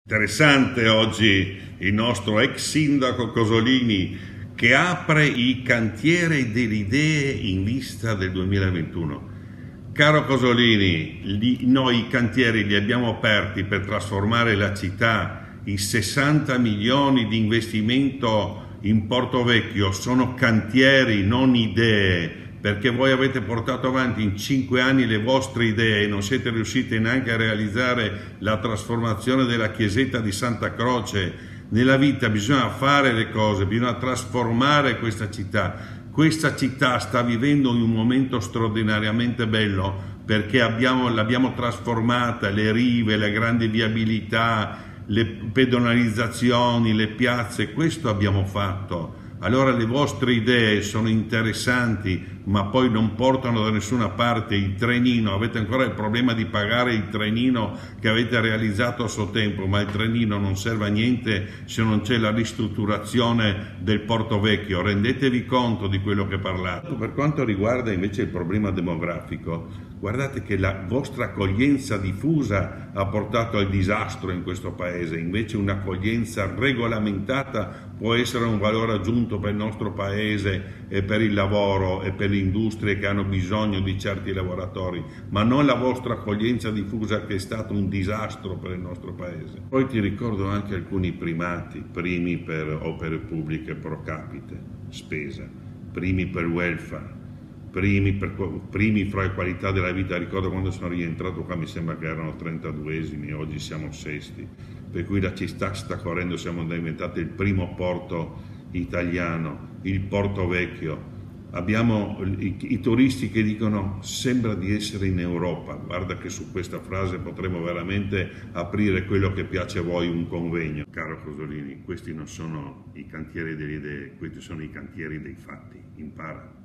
Interessante oggi il nostro ex sindaco Cosolini che apre i cantieri delle idee in vista del 2021. Caro Cosolini, noi i cantieri li abbiamo aperti per trasformare la città. I 60 milioni di investimento in Portovecchio sono cantieri, non idee, perché voi avete portato avanti in 5 anni le vostre idee e non siete riusciti neanche a realizzare la trasformazione della chiesetta di Santa Croce. Nella vita bisogna fare le cose, bisogna trasformare questa città. Questa città sta vivendo in un momento straordinariamente bello perché l'abbiamo trasformata, le rive, le grandi viabilità, le pedonalizzazioni, le piazze, questo abbiamo fatto. Allora le vostre idee sono interessanti, ma poi non portano da nessuna parte. Il trenino, avete ancora il problema di pagare il trenino che avete realizzato a suo tempo, ma il trenino non serve a niente se non c'è la ristrutturazione del Portovecchio. Rendetevi conto di quello che parlate. Per quanto riguarda invece il problema demografico, guardate che la vostra accoglienza diffusa ha portato al disastro in questo paese. Invece un'accoglienza regolamentata può essere un valore aggiunto per il nostro paese e per il lavoro e per le industrie che hanno bisogno di certi lavoratori, ma non la vostra accoglienza diffusa che è stato un disastro per il nostro paese. Poi ti ricordo anche alcuni primati: primi per opere pubbliche pro capite, spesa, primi per welfare, primi fra le qualità della vita. Ricordo quando sono rientrato qua, mi sembra che erano 32esimi, oggi siamo sesti, per cui la città sta correndo, siamo diventati il primo porto italiano, il Portovecchio. Abbiamo i turisti che dicono sembra di essere in Europa. Guarda che su questa frase potremo veramente aprire quello che piace a voi, un convegno. Caro Cosolini, questi non sono i cantieri delle idee, questi sono i cantieri dei fatti. Impara.